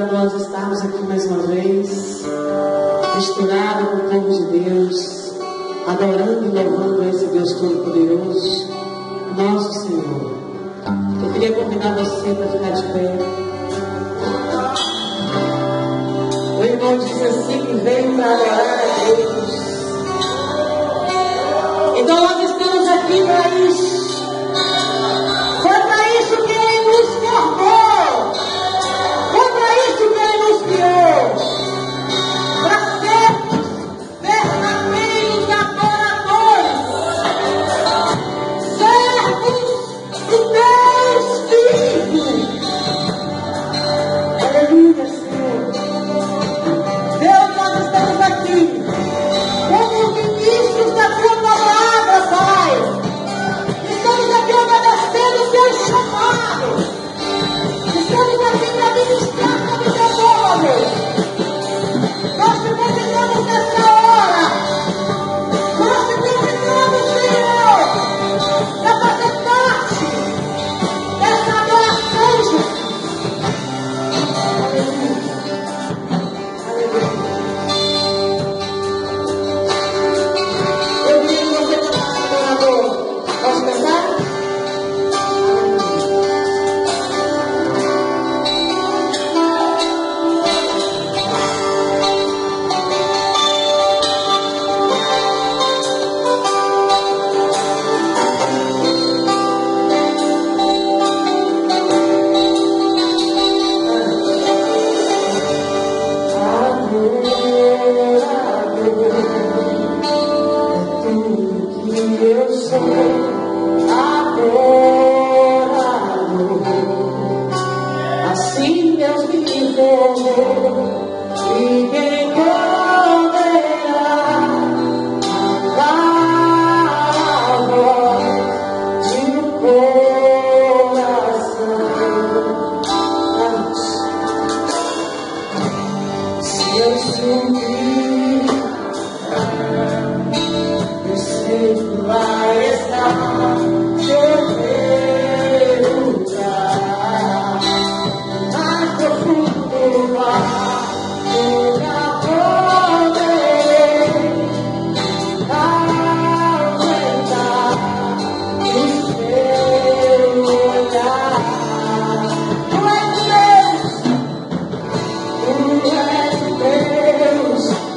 para nós estarmos aqui mais uma vez, misturado com o povo de Deus, adorando e louvando esse Deus Todo-Poderoso, nosso Senhor. Eu queria convidar você para ficar de pé. O irmão disse assim que veio para adorar a Deus. Então nós estamos aqui para isso. Foi para isso que Ele nos formou. Foi para isso que Ele nos criou. Para sermos verdadeiros adoradores. Servos do Deus vivo. Aleluia, Senhor. Deus, nós estamos aqui como ministros da Tua palavra, Pai. Estamos aqui obedecendo o Teu chamado. Estamos aqui para ministrar sobre o Teu povo. Nós te convidamos nessa hora. Nós te convidamos, Senhor, para fazer parte dessa adoração. Eu queria que você cantasse, adorador. Posso cantar? Assim Deus me formou e quem poderá a voz de um coração. Se eu subir, eu sei que vai estar seu lugar. Mais profundo do mar, nunca poderei aumentar o seu olhar. Tu és Deus, Tu és Deus.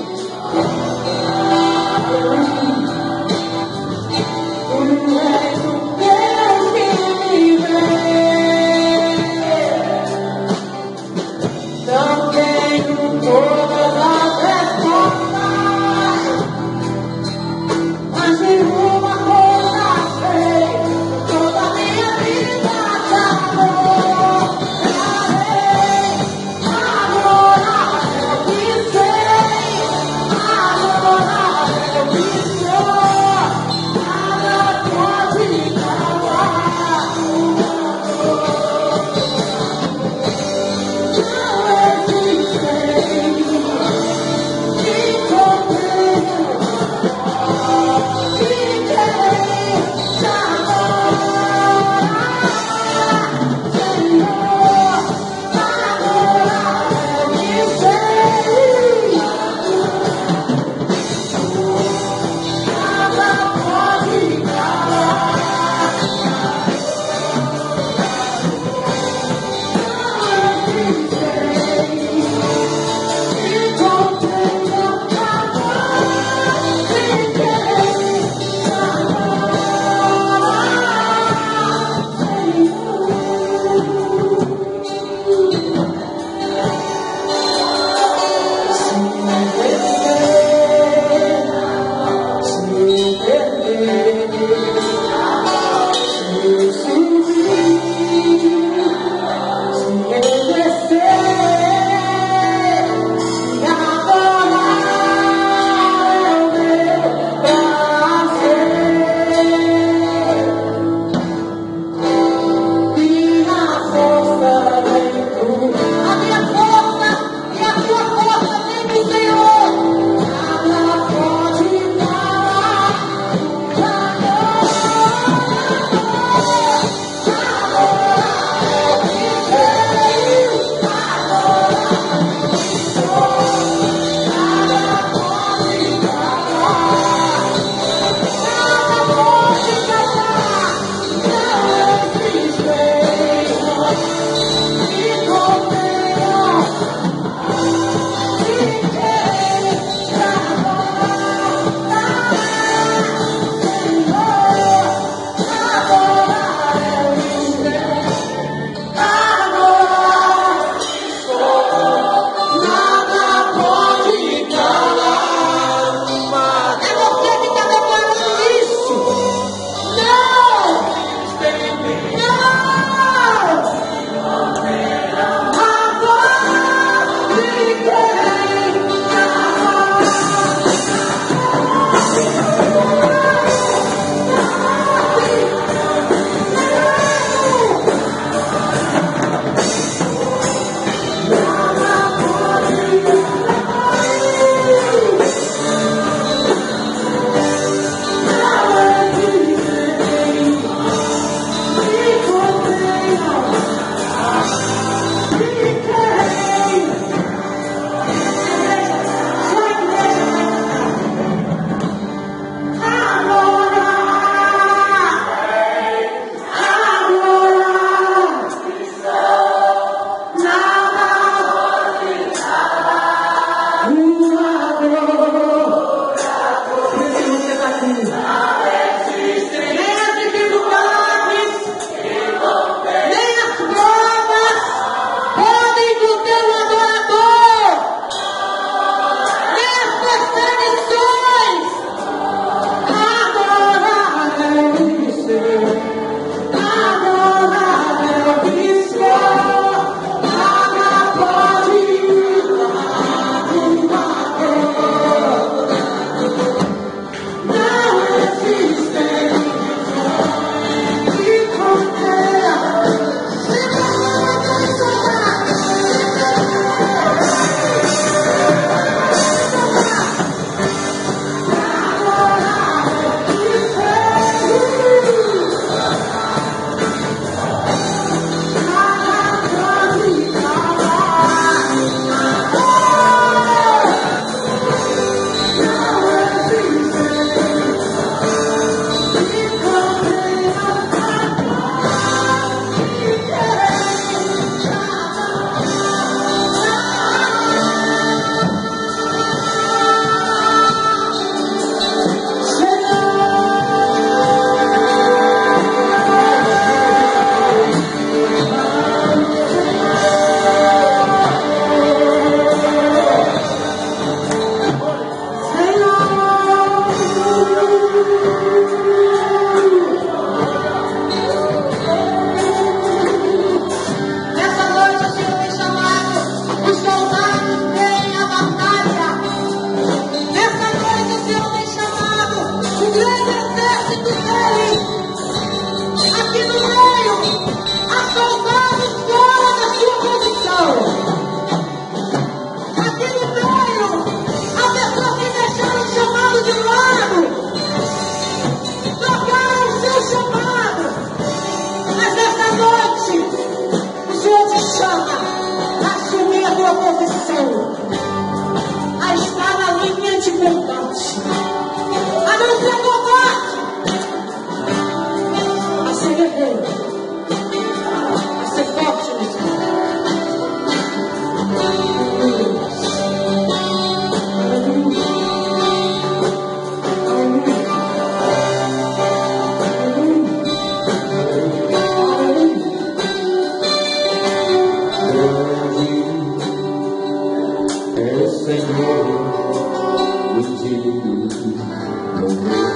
o dia morreu.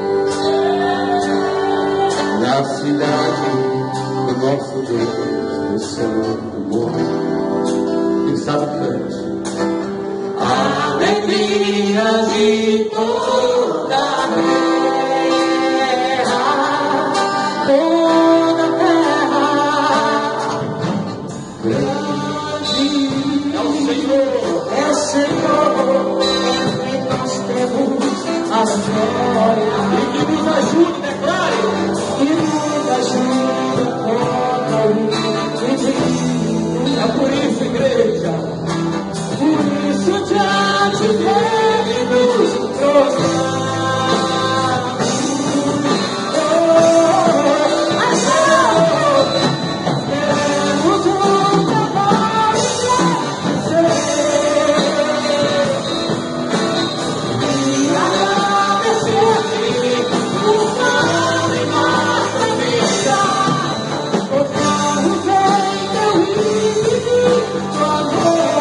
Na cidade do nosso Deus, o santo morreu. Quem sabe cante. Alegria de toda a terra, toda a terra. Grande é o Senhor, entre nós temos a glória. E que nos ajude, declare. E nos ajude contra o inimigo. É por isso, igreja. Por isso diante dele nos prostrar. Queremos um propósito e agradecer por pão e nossa vida. Tocamos em teu infinito amor.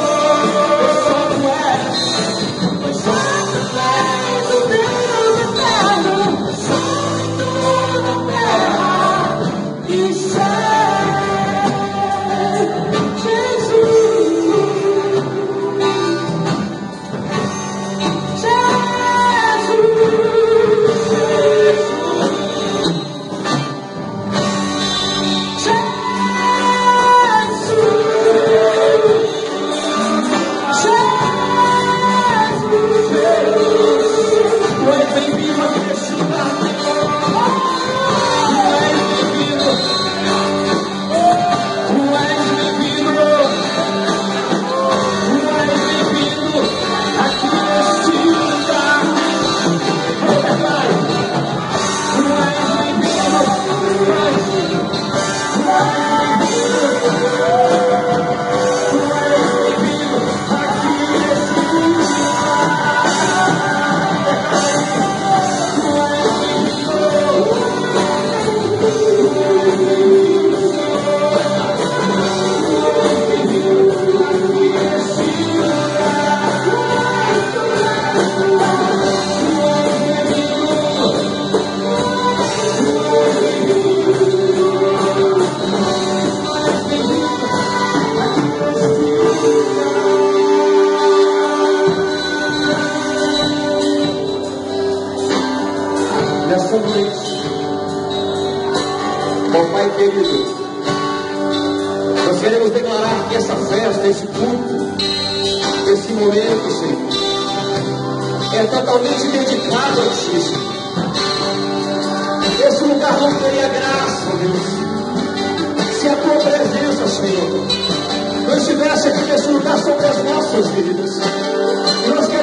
Nessa noite, ó Pai querido, nós queremos declarar que essa festa, esse culto, esse momento, Senhor, é totalmente dedicado a Ti, Senhor. Esse lugar não teria graça, ó Deus, se a Tua presença, Senhor, não estivesse aqui nesse lugar sobre as nossas vidas. E nós queremos